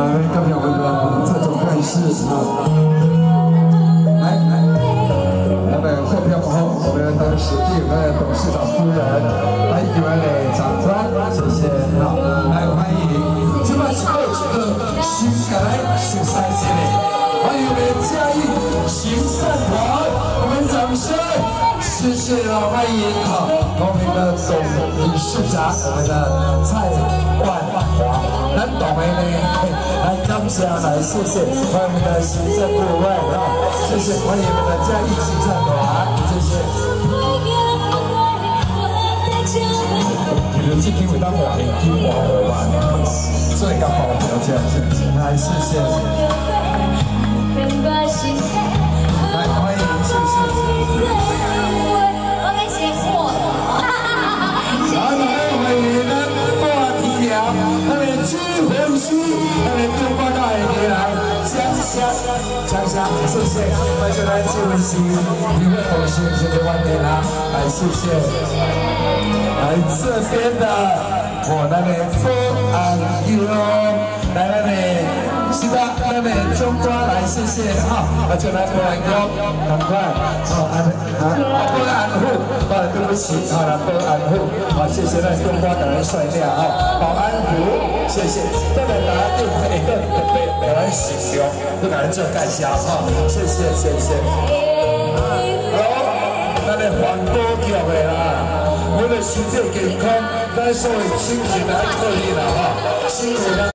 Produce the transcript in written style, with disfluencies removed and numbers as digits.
代表我们的蔡总干事来，后票后，我们当时第5位董事长夫人，还有1位长官，谢谢来欢迎，今晚最后一个新改新赛季嘞，欢迎我们嘉义行善团，我们掌声。 谢谢了，欢迎我们的总理事长，我们的蔡万华，咱党的呢，来感谢来谢谢，欢迎我们的行政部委谢谢，欢迎我们的嘉义行政团，谢谢。其实这天会当华人去华河湾，所以刚好了解，来谢谢。来欢迎，谢谢。 谢谢，我就来这位是一位同学，谢谢万年啦，来谢谢，来这边的我那里福安友，来那里是的，那里中瓜来谢谢哈，就来福安友，赶快保安户，对不起啊，保安户，好谢谢那中瓜的人帅亮啊，保安户，谢谢，再来拿定配个给人使用，不给人做介绍哈，谢谢谢谢。好，咱的环保局的啦，为了身体健康，咱所有亲戚来可以啦哈，辛苦了。